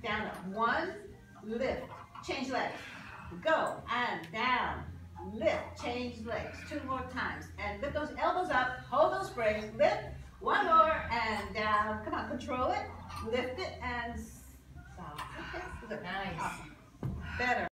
down, up. 1, lift, change legs. Go, and down, lift, change legs. 2 more times. And lift those elbows up, hold those springs, lift. 1 more, and down. Come on, control it. Lift it, and stop. Okay, good. Nice. Awesome. Better.